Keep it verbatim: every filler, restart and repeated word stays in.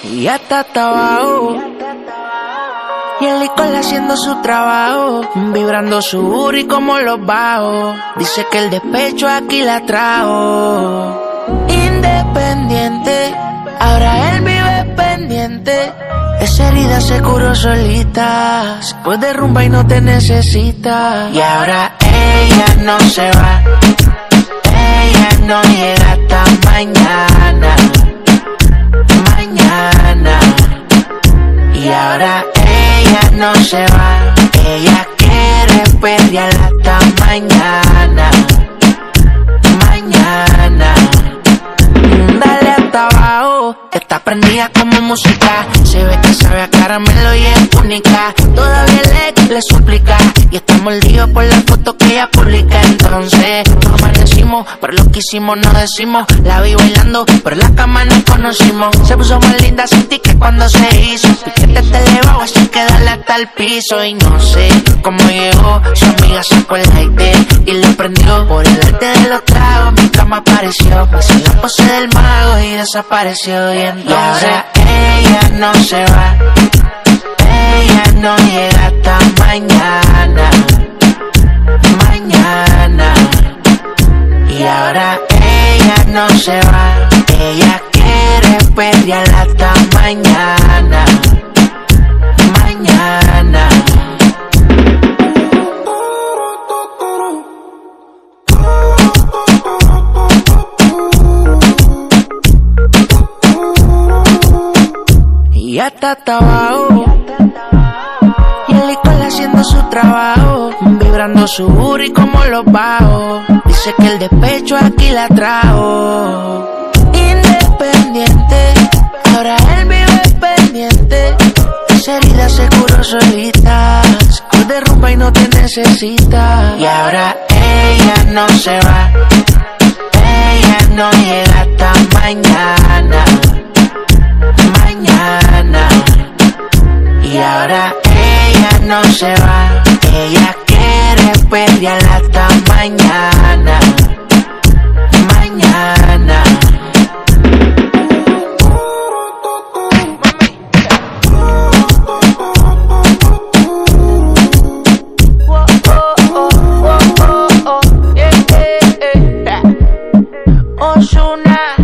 Y ya está abajo. Y el licor haciendo su trabajo, vibrando su booty como los bajos. Dice que el despecho aquí la trajo. Independiente, ahora él vive pendiente. Esa herida se curó solita, se puede derrumba y no te necesita. Y ahora ella no se va, ella no llega hasta mañana. Mañana. Y ahora ella no se va, ella quiere pelear hasta mañana. Mañana. Dale hasta abajo, está prendida como música. Se ve que sabe a caramelo y es única. Todavía le, le suplica y está mordido por la foto que ella publica. Entonces, no amanecimos, pero lo que hicimos no decimos. La vi bailando, pero en la cama nos conocimos. Se puso más linda, sentí que cuando se hizo piquete te elevado, así que dale hasta el piso. Y no sé cómo llegó, su amiga sacó el lighter y le prendió. Por el arte de los tragos, mi cama apareció. Hizo la pose del mago y desapareció. Y entonces ella no se va, ella no llega hasta mañana. Mañana. Y ahora ella no se va, ella quiere pelear hasta mañana. Mañana. Y ya está abajo. Y el licor haciendo su trabajo, vibrando su booty como los bajos. Dice que el despecho aquí la trajo. Independiente, ahora él vive pendiente. Esa herida se curó solita, se puede derrumba y no te necesita. Y ahora ella no se va, ella no llega hasta mañana. Mañana. Y ahora ella no se va, ella quiere pelear hasta mañana. Mañana. Ozuna.